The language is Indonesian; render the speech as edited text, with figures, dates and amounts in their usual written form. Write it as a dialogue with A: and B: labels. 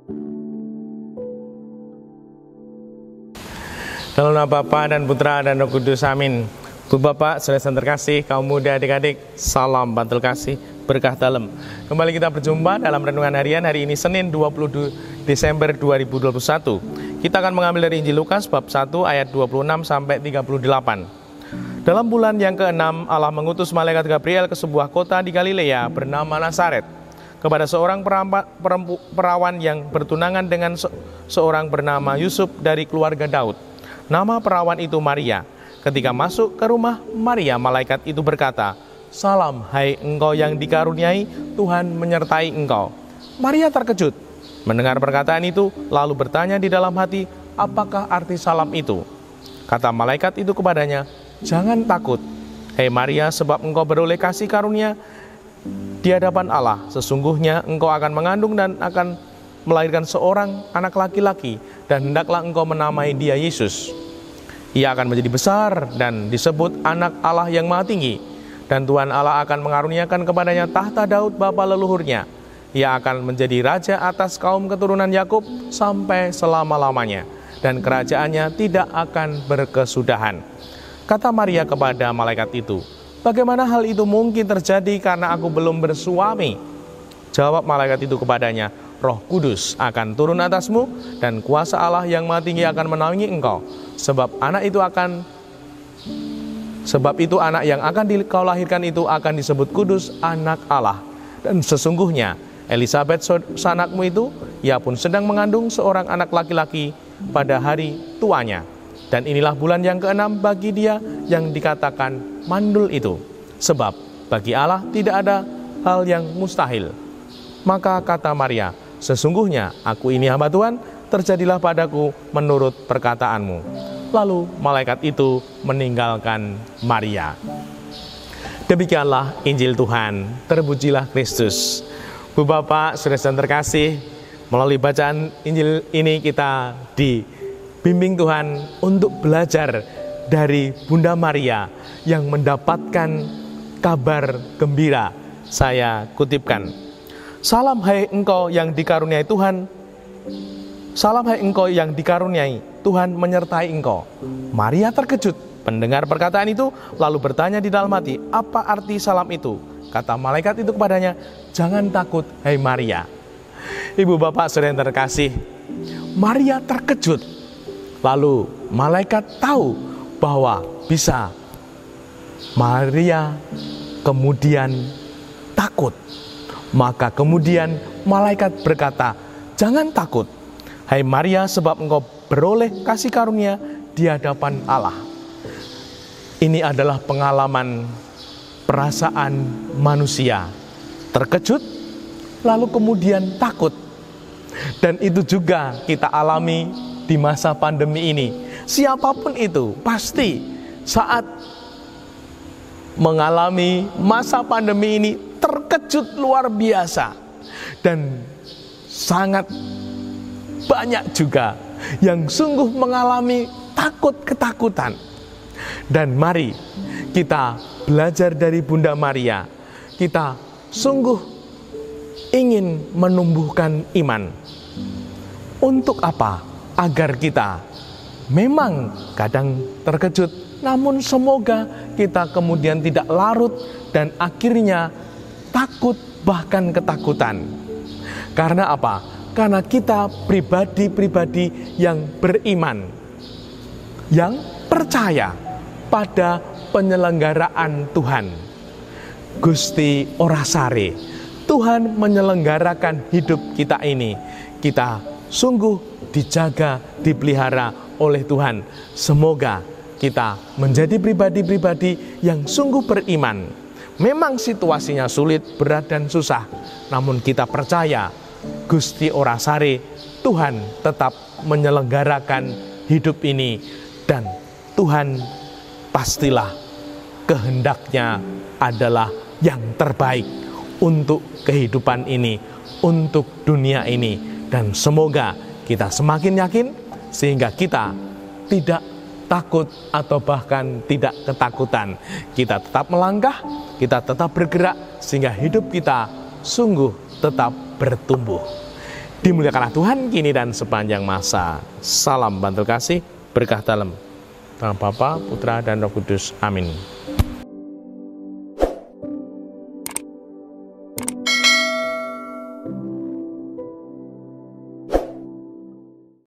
A: Dalam nama Bapa dan Putra dan Roh Kudus, amin. Bu Bapak, saudara yang terkasih, kaum muda, adik-adik, salam bantul kasih, berkah dalam. Kembali kita berjumpa dalam renungan harian hari ini Senin 22 Desember 2021. Kita akan mengambil dari Injil Lukas bab 1 ayat 26 sampai 38. Dalam bulan yang ke-6, Allah mengutus malaikat Gabriel ke sebuah kota di Galilea bernama Nazaret, kepada seorang perawan yang bertunangan dengan seorang bernama Yusuf dari keluarga Daud. Nama perawan itu Maria. Ketika masuk ke rumah Maria, malaikat itu berkata, "Salam, hai engkau yang dikaruniai, Tuhan menyertai engkau." Maria terkejut mendengar perkataan itu, lalu bertanya di dalam hati, apakah arti salam itu? Kata malaikat itu kepadanya, "Jangan takut, hai Maria, sebab engkau beroleh kasih karunia di hadapan Allah. Sesungguhnya engkau akan mengandung dan akan melahirkan seorang anak laki-laki, dan hendaklah engkau menamai dia Yesus. Ia akan menjadi besar dan disebut anak Allah yang Maha Tinggi, dan Tuhan Allah akan mengaruniakan kepadanya tahta Daud bapa leluhurnya. Ia akan menjadi raja atas kaum keturunan Yakub sampai selama-lamanya, dan kerajaannya tidak akan berkesudahan." Kata Maria kepada malaikat itu, "Bagaimana hal itu mungkin terjadi karena aku belum bersuami?" Jawab malaikat itu kepadanya, "Roh Kudus akan turun atasmu, dan kuasa Allah yang Maha Tinggi akan menaungi engkau. Sebab itu anak yang akan kau lahirkan itu akan disebut kudus, anak Allah. Dan sesungguhnya Elisabet sanakmu itu, ia pun sedang mengandung seorang anak laki-laki pada hari tuanya. Dan inilah bulan yang ke-6 bagi dia yang dikatakan mandul itu. Sebab bagi Allah tidak ada hal yang mustahil." Maka kata Maria, "Sesungguhnya aku ini hamba Tuhan, terjadilah padaku menurut perkataanmu." Lalu malaikat itu meninggalkan Maria. Demikianlah Injil Tuhan, terpujilah Kristus. Bu Bapak, saudara yang terkasih, melalui bacaan Injil ini kita dibimbing Tuhan untuk belajar dari Bunda Maria yang mendapatkan kabar gembira. Saya kutipkan, "Salam hai engkau yang dikaruniai Tuhan. Salam hai engkau yang dikaruniai, Tuhan menyertai engkau." Maria terkejut mendengar perkataan itu, lalu bertanya di dalam hati, apa arti salam itu? Kata malaikat itu kepadanya, "Jangan takut, hai Maria." Ibu bapak saudara yang terkasih, Maria terkejut. Lalu malaikat tahu bahwa bisa. Maria kemudian takut. Maka kemudian malaikat berkata, "Jangan takut, hai Maria, sebab engkau beroleh kasih karunia di hadapan Allah." Ini adalah pengalaman perasaan manusia. Terkejut, lalu kemudian takut. Dan itu juga kita alami di masa pandemi ini. Siapapun itu, pasti saat mengalami masa pandemi ini terkejut luar biasa. Dan sangat banyak juga yang sungguh mengalami ketakutan. Dan mari kita belajar dari Bunda Maria. Kita sungguh ingin menumbuhkan iman. Untuk apa? Agar kita memang kadang terkejut, namun semoga kita kemudian tidak larut dan akhirnya takut, bahkan ketakutan. Karena apa? Karena kita pribadi-pribadi yang beriman, yang percaya pada penyelenggaraan Tuhan. Gusti ora sare, Tuhan menyelenggarakan hidup kita ini. Kita sungguh dijaga, dipelihara oleh Tuhan. Semoga kita menjadi pribadi-pribadi yang sungguh beriman. Memang situasinya sulit, berat dan susah, namun kita percaya Gusti ora sare, Tuhan tetap menyelenggarakan hidup ini, dan Tuhan pastilah kehendaknya adalah yang terbaik untuk kehidupan ini, untuk dunia ini. Dan semoga kita semakin yakin sehingga kita tidak takut atau bahkan tidak ketakutan. Kita tetap melangkah, kita tetap bergerak sehingga hidup kita sungguh tetap bertumbuh. dimuliakanlah Tuhan kini dan sepanjang masa. Salam bantul kasih, berkah dalam. Nama Bapa, Putra, dan Roh Kudus. Amin.